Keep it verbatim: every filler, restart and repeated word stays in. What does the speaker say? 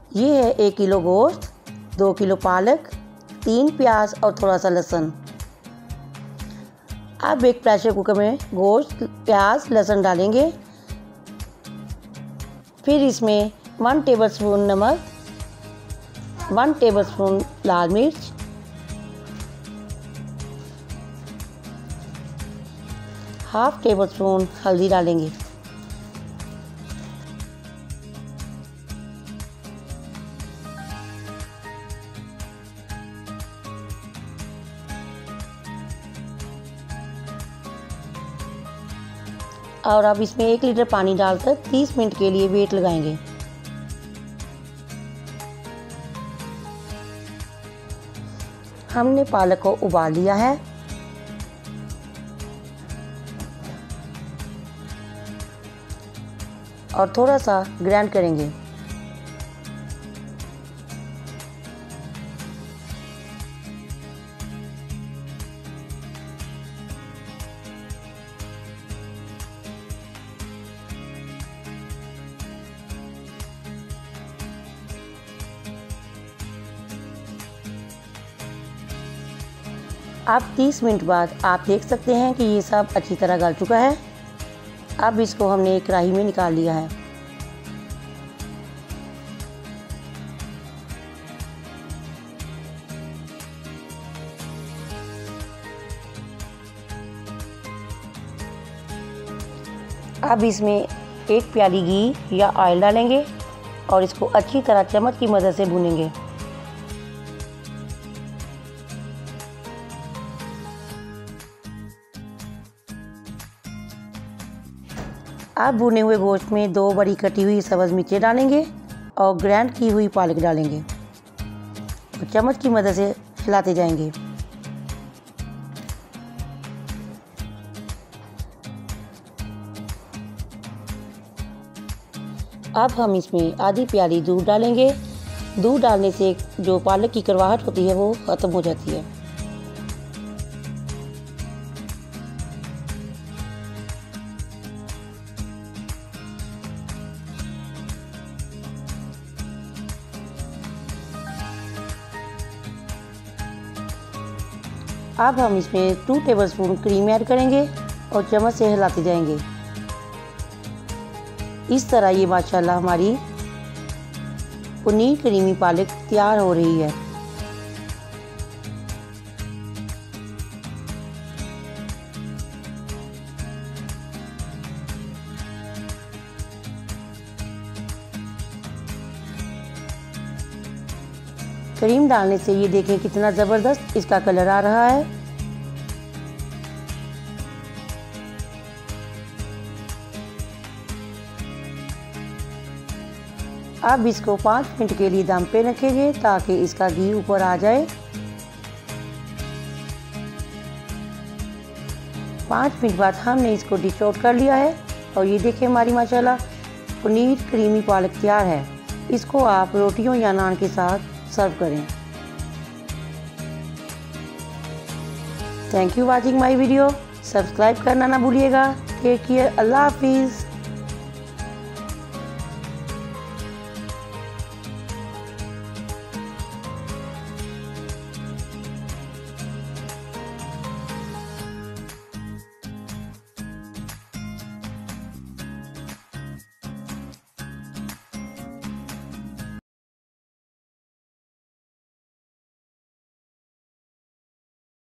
ये है एक किलो गोश्त, दो किलो पालक, तीन प्याज और थोड़ा सा लहसुन। अब एक प्रेशर कुकर में गोश्त, प्याज, लहसुन डालेंगे। फिर इसमें वन टेबलस्पून नमक, वन टेबलस्पून लाल मिर्च, हाफ टेबल स्पून हल्दी डालेंगे। और अब इसमें एक लीटर पानी डालकर तीस मिनट के लिए वेट लगाएंगे। हमने पालक को उबाल लिया है। और थोड़ा सा ग्राइंड करेंगे। अब तीस मिनट बाद आप देख सकते हैं कि ये सब अच्छी तरह गल चुका है। अब इसको हमने एक कढ़ाई में निकाल लिया है। अब इसमें एक प्याली घी या ऑयल डालेंगे और इसको अच्छी तरह चम्मच की मदद से भूनेंगे। अब भुने हुए गोश्त में दो बड़ी कटी हुई सब्ज़ मिर्चें डालेंगे और ग्राइंड की हुई पालक डालेंगे और चम्मच की मदद से हिलाते जाएंगे। अब हम इसमें आधी प्याली दूध डालेंगे। दूध डालने से जो पालक की कड़वाहट होती है वो ख़त्म हो जाती है। अब हम इसमें टू टेबलस्पून क्रीम ऐड करेंगे और चम्मच से हिलाते जाएंगे। इस तरह ये माशाल्लाह हमारी पनीर क्रीमी पालक तैयार हो रही है। क्रीम डालने से ये देखें कितना ज़बरदस्त इसका कलर आ रहा है। अब इसको पाँच मिनट के लिए दम पे रखेंगे ताकि इसका घी ऊपर आ जाए। पाँच मिनट बाद हमने इसको डिश आउट कर लिया है और ये देखें हमारी माशाल्लाह पनीर क्रीमी पालक तैयार है। इसको आप रोटियों या नान के साथ सर्व करें। Thank you watching my video. Subscribe करना ना भूलिएगा। Take care. अल्लाह हाफिज़।